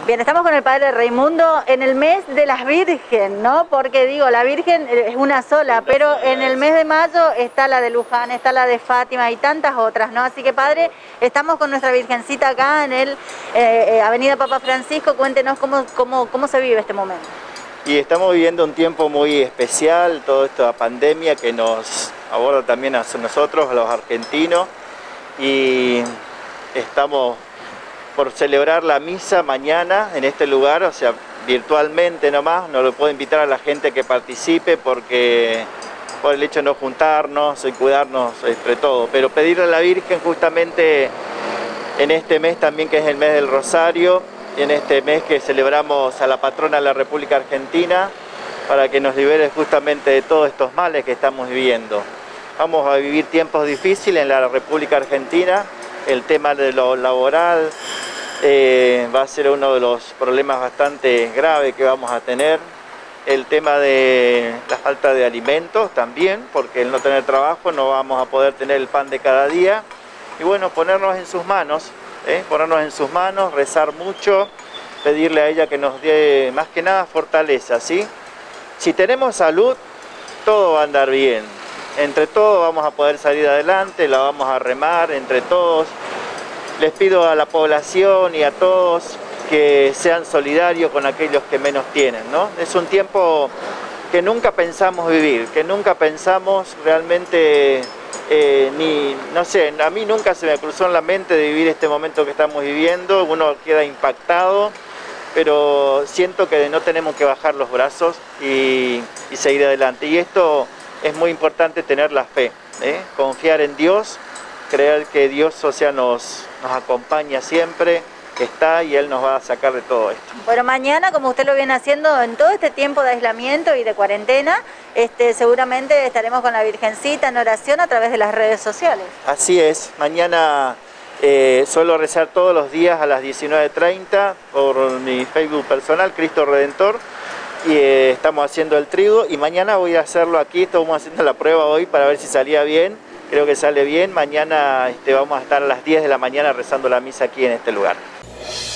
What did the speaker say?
Bien, estamos con el Padre Raimundo en el mes de las Virgen, ¿no? Porque digo, la Virgen es una sola, pero en el mes de mayo está la de Luján, está la de Fátima y tantas otras, ¿no? Así que, Padre, estamos con nuestra Virgencita acá en el Avenida Papa Francisco. Cuéntenos cómo se vive este momento. Y estamos viviendo un tiempo muy especial, toda esta pandemia que nos aborda también a nosotros, a los argentinos, y estamos por celebrar la misa mañana en este lugar, o sea, virtualmente nomás. No lo puedo invitar a la gente que participe porque por el hecho de no juntarnos y cuidarnos entre todos, pero pedirle a la Virgen justamente en este mes también, que es el mes del Rosario, en este mes que celebramos a la patrona de la República Argentina, para que nos libere justamente de todos estos males que estamos viviendo. Vamos a vivir tiempos difíciles en la República Argentina. El tema de lo laboral va a ser uno de los problemas bastante graves que vamos a tener. El tema de la falta de alimentos también, porque el no tener trabajo no vamos a poder tener el pan de cada día. Y bueno, ponernos en sus manos, rezar mucho, pedirle a ella que nos dé más que nada fortaleza, ¿sí? Si tenemos salud, todo va a andar bien. Entre todos vamos a poder salir adelante, la vamos a remar entre todos. Les pido a la población y a todos que sean solidarios con aquellos que menos tienen, ¿no? Es un tiempo que nunca pensamos vivir, que nunca pensamos realmente, no sé, a mí nunca se me cruzó en la mente de vivir este momento que estamos viviendo. Uno queda impactado, pero siento que no tenemos que bajar los brazos y seguir adelante. Y esto es muy importante, tener la fe, confiar en Dios, creer que Dios, o sea, nos acompaña siempre, que está, y Él nos va a sacar de todo esto. Bueno, mañana, como usted lo viene haciendo en todo este tiempo de aislamiento y de cuarentena, seguramente estaremos con la Virgencita en oración a través de las redes sociales. Así es, mañana suelo rezar todos los días a las 19:30 por mi Facebook personal, Cristo Redentor, y estamos haciendo el trigo, y mañana voy a hacerlo aquí. Estamos haciendo la prueba hoy para ver si salía bien. Creo que sale bien. Mañana vamos a estar a las 10 de la mañana rezando la misa aquí en este lugar.